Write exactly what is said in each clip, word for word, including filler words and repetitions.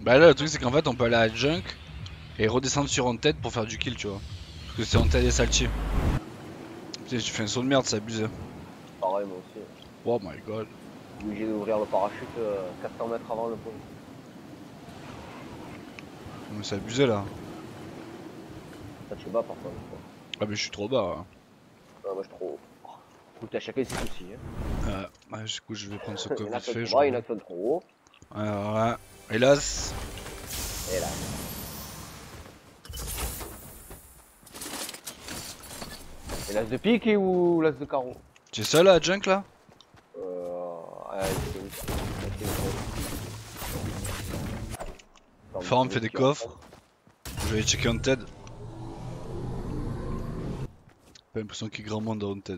Bah là le truc c'est qu'en fait on peut aller à Junk et redescendre sur Haunted pour faire du kill tu vois. Parce que c'est Haunted et Salty. Putain tu fais un saut de merde, c'est abusé. Pareil moi aussi. Oh my god. Obligé d'ouvrir le parachute euh, quatre cents mètres avant le point. Mais c'est abusé là. Ça tu bats par contre. Ah mais je suis trop bas. Hein. Ah, moi je suis trop haut. Écoute, t'as chacun ses soucis. Hein. Euh, ouais, du coup je vais prendre ce Il y coffre en a vite qui sont fait. trop Je bas, il y en a qui sont trop haut. Alors là, hélas. Et là. Et l'as de pique et ou l'as de carreau? Tu es seul à Junk là? Euh. Ouais, c'est Forme fait des coffres. Je vais aller checker Haunted. Pas l'impression qu'il y ait grand monde dans Haunted.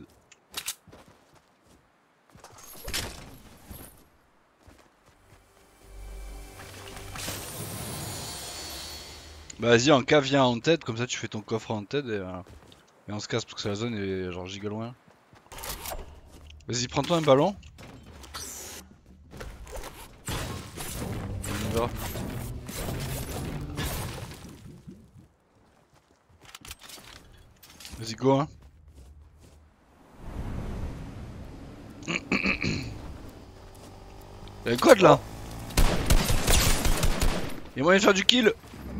Bah vas-y en cas viens à Haunted, comme ça tu fais ton coffre à Haunted et, euh, et on se casse parce que la zone est genre giga loin. Vas-y prends-toi un ballon. On y va. Vas-y go hein. Y'a quoi de là? Y'a moyen de faire du kill.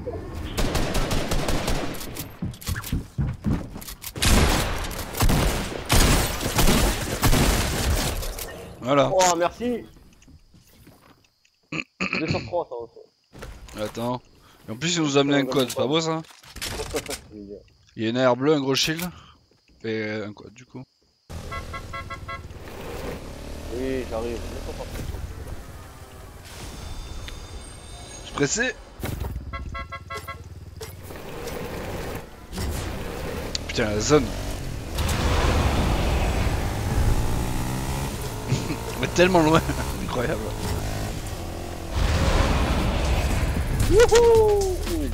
Voilà. Oh merci. deux sur trois ça aussi. Attends. Et en plus il nous a amené un code, c'est pas beau ça? Il y a une air bleue, un gros shield. Et un code du coup. Oui j'arrive. Je suis pressé. Putain la zone. Mais tellement loin. Incroyable. Wouhou.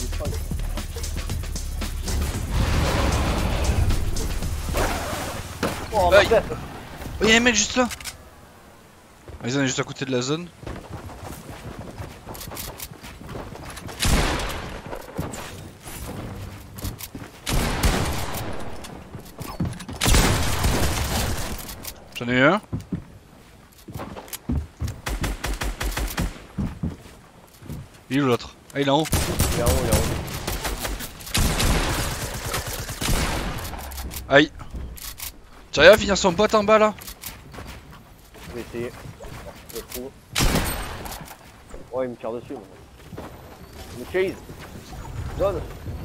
Oh ma Aïe. tête. Oh y'a un mec juste là. Ah, ils sont juste à côté de la zone. J'en ai eu un. Il est où l'autre? Ah il est en haut. Il est en haut, il est en haut. Aïe. J'arrive à finir son pote en bas là. Je vais essayer. Je le trouve. Ouais il me tire dessus. Moi. Il me chase. Zone.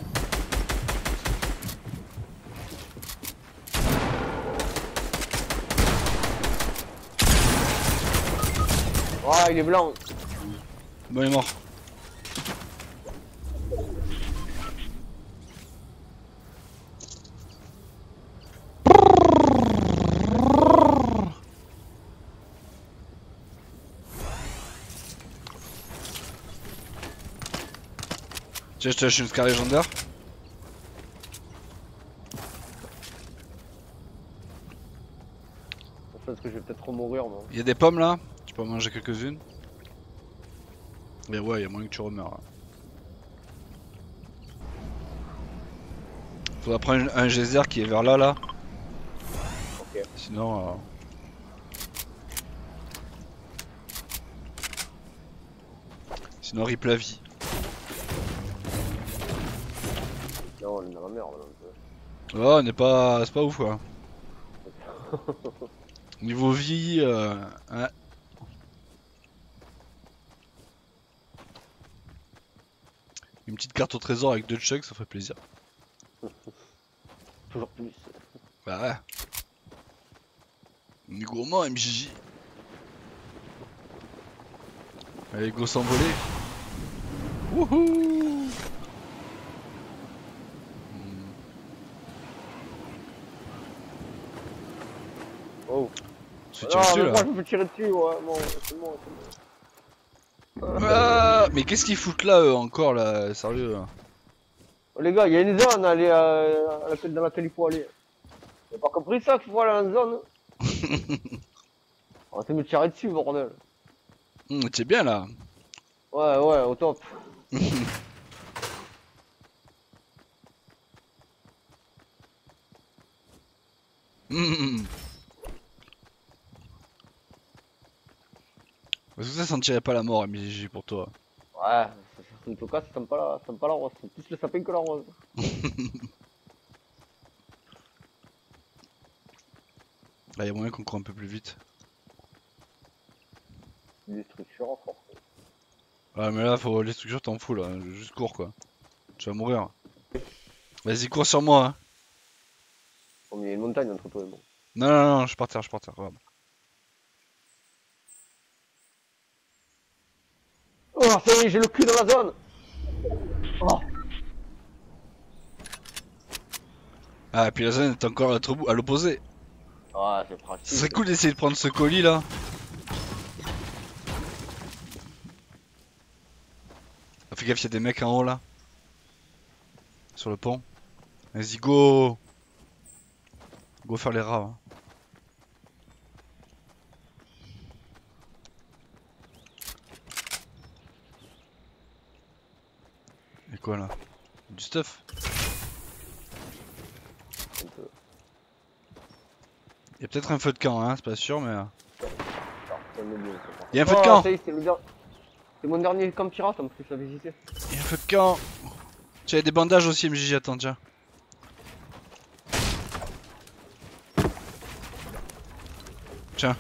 Ah il est blanc. Bon il est mort. Tiens je te lâche une scar légendaire. Je pense que je vais peut-être remourir moi. Il y a des pommes là. Tu peux en manger quelques-unes. Mais ouais, il y a moyen que tu remeurs là. Faudra prendre un geyser qui est vers là là. Ok. Sinon. Euh... Sinon rip la vie. Non on est dans la merde là, un peu. Oh on n'est pas. C'est pas ouf quoi. Niveau vie, euh... ouais. Une petite carte au trésor avec deux checks, ça ferait plaisir. Toujours plus. Bah ouais. On est gourmand M J J. Allez go s'envoler. Wouhou. Oh. Se Non tire dessus mais là. moi je peux tirer dessus ouais. Bon c'est bon, c'est bon. Ah, mais qu'est-ce qu'ils foutent là eux, encore là, sérieux là. Oh, les gars, il y a une zone à aller, euh, à laquelle- dans laquelle il faut aller. J'ai pas compris ça qu'il faut aller dans la zone. On va me tirer dessus, bordel. Hum, t'es bien là. Ouais, ouais, au top. Mmh. Est-ce que ça sentirait pas la mort, M J J, pour toi? Ouais, en tout cas, ça sent pas la, ça sent pas la rose. C'est plus le sapin que la rose. Là, y'a moyen qu'on court un peu plus vite. Des structures en force. Ouais, mais là, faut les structures, t'en fous là. Juste cours quoi. Tu vas mourir. Vas-y, cours sur moi. Hein. Oh, mais il y a une montagne entre toi et moi. Non, non, non, je suis par terre, je suis par terre. Regarde. Oh, ça y est, j'ai le cul dans la zone. Oh. Ah, et puis la zone est encore à l'autre bout- à l'opposé. Ah, c'est pratique. Ce serait cool d'essayer de prendre ce colis là. Ah, fais gaffe, y'a des mecs en haut là. Sur le pont. Vas-y, go. Go faire les rats. Hein. Et quoi là? Du stuff. Un peu. Y'a peut-être un feu de camp, hein, c'est pas sûr, mais. Alors, ça me dit, ça part. Y'a un feu de Oh, camp! ça y est, c'est le der- c'est mon dernier camp pirate en plus à visiter. Y'a un feu de camp! Tiens, y'a des bandages aussi, M J J, attends, tiens. Tiens.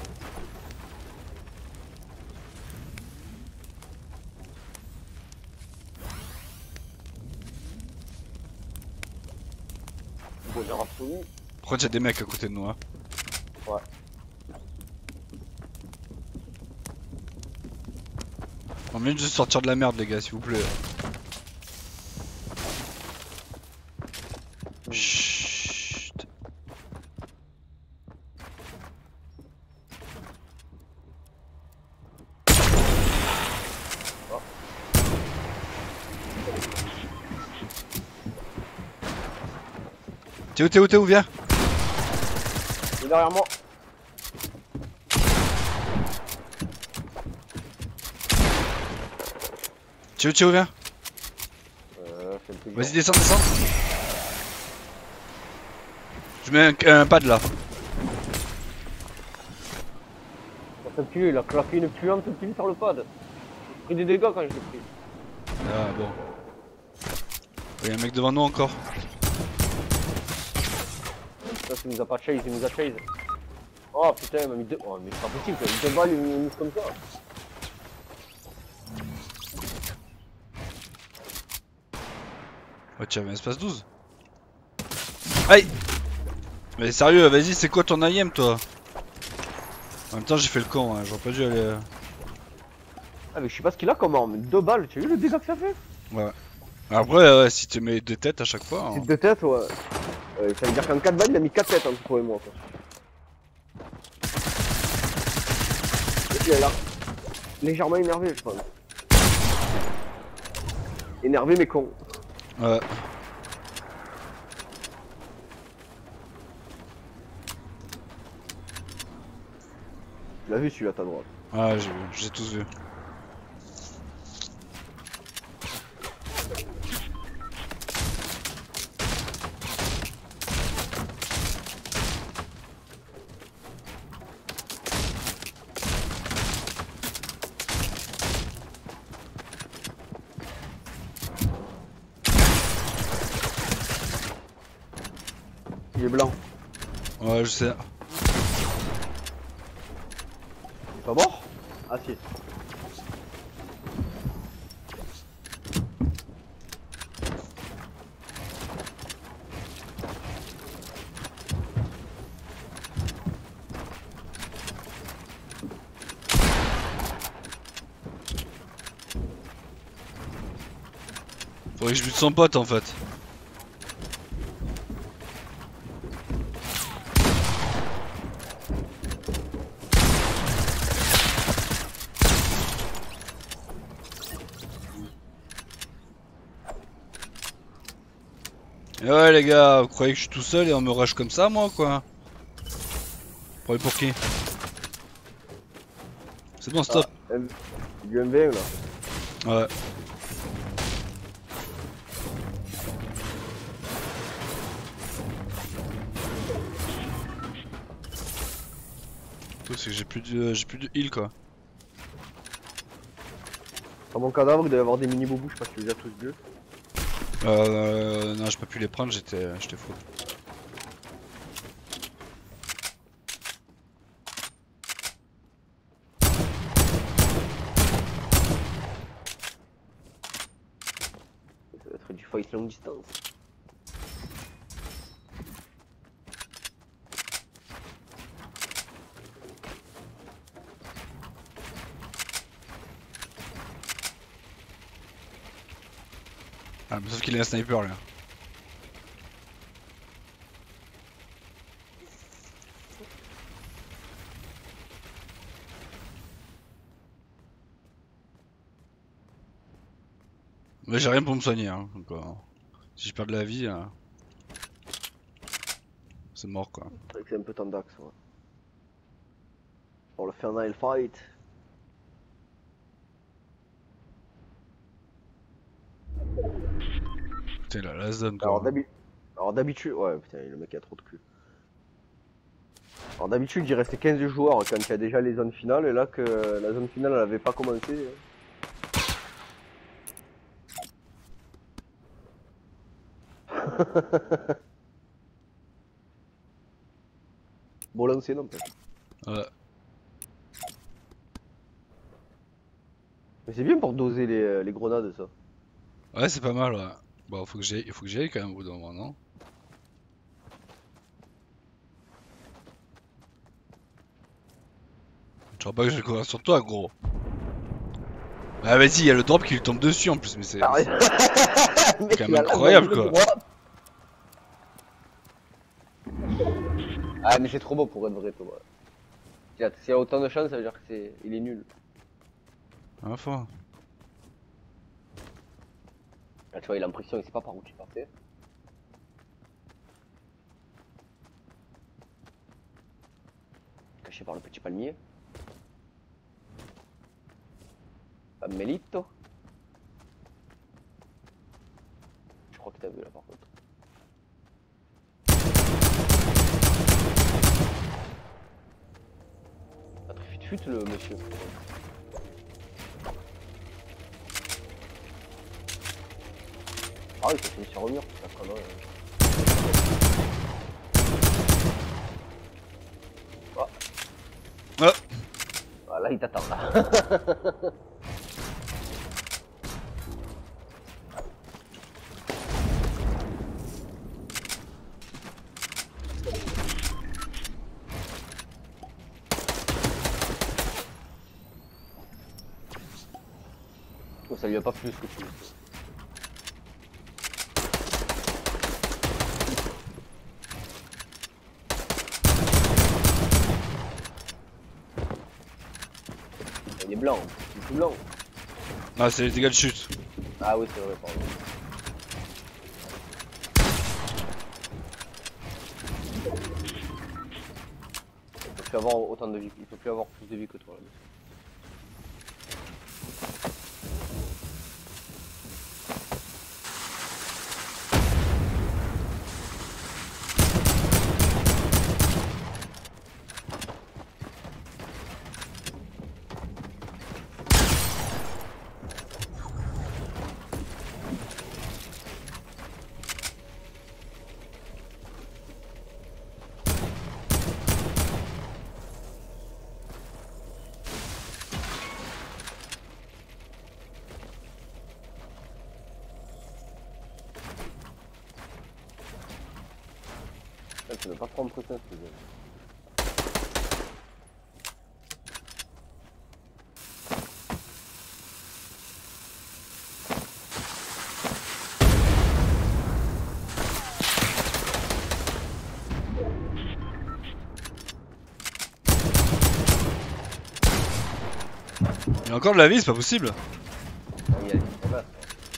Bonheur absolu. Pourquoi y'a des mecs à côté de nous, hein? Ouais. On vient juste sortir de la merde, les gars, s'il vous plaît. Chut. Oh. T'es où, t'es où, t'es où, viens? Il est derrière moi. T'es où, t'es où, viens? Euh, c'est le plus Vas-y, descends, descends. Je mets un, un pad là. Ça pue, il a claqué une puante pile sur le pad. J'ai pris des dégâts quand je l'ai pris. Ah bon. Y'a un mec devant nous encore. Ça, il nous a pas chase, il nous a chase. Oh putain, il m'a mis deux. Oh, mais c'est pas possible, il a mis deux balles, il me mise comme ça. Oh, tu avais un espace douze. Aïe! Mais sérieux, vas-y, c'est quoi ton A I M toi? En même temps, j'ai fait le con, hein. J'aurais pas dû aller. Ah, mais je sais pas ce qu'il a comme arme. Deux balles, tu as vu le dégât que ça fait? Ouais. Après, ouais, si tu mets deux têtes à chaque fois. Hein. C'est deux têtes, ouais. Euh, ça veut dire qu'en quatre balles, il a mis quatre têtes entre toi et moi, quoi. Et puis, elle a légèrement énervé, je pense. Énervé, mais con. Ouais. Tu l'as vu celui-là à ta droite. Ouais, j'ai vu, j'ai tous vu. Il est blanc. Ouais, je sais. Il est pas mort? Ah si. Faudrait que je bute son pote en fait. Et ouais les gars, vous croyez que je suis tout seul et on me rush comme ça moi quoi? Vous croyez pour qui? C'est bon, stop. Ah, M- du M V là. Ouais. Tout c'est que j'ai plus de j'ai plus de heal quoi. Dans mon cadavre, il doit y avoir des mini boubous, je sais pas si tu les as tous bleus. Euh non j'ai pas pu les prendre, j'étais j'étais fou. Ça va être du fight longue distance. Ah mais sauf qu'il est un sniper là. Mais j'ai rien pour me soigner hein, donc, euh, si je perds de la vie, euh, c'est mort quoi. C'est vrai que c'est un peu tendax, ouais. Pour le final fight. Putain la, la zone quoi. Alors d'habitude, alors d'habitude, ouais putain le mec a trop de cul. Alors d'habitude il restait quinze joueurs quand il y a déjà les zones finales et là que la zone finale elle avait pas commencé. Bon l'ancien en fait. Ouais. Mais c'est bien pour doser les, les grenades ça. Ouais c'est pas mal ouais. Bon faut que j'y il faut que j'y aille quand même au bout d'un moment non? Je crois pas que je vais courir sur toi gros. Ah vas-y y'a le drop qui lui tombe dessus en plus mais c'est Ah, ouais. c'est quand même incroyable quoi. Ah mais c'est trop beau pour être vrai Thomas. S'il y a autant de chance ça veut dire que c'est il est nul. Ah fois. Là tu vois il a l'impression il sait pas par où tu partais. Caché par le petit palmier. Melito. Je crois que t'as vu là par contre. Ah très fut fut le monsieur. Ah oui ça finit sur un mur, ça quand même. Oh. Ah. Ah là il t'attend là. Ça lui a pas plus que tu veux. Il est blanc, il est tout blanc. Ah c'est les dégâts de chute. Ah oui c'est vrai pardon. Il peut plus avoir autant de vie, il peut plus avoir plus de vie que toi là. Tu veux pas prendre ça, c'est bien. Il y a encore de la vie, c'est pas possible. Ah oui, elle est basse.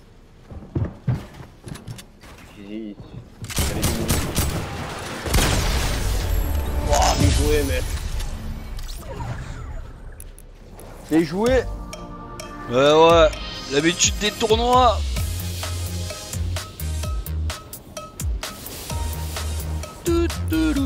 J'ai... J'avais des minutes. Wouah, bien joué, mec. Bien joué. Ouais, ouais. L'habitude des tournois. Tout, tout,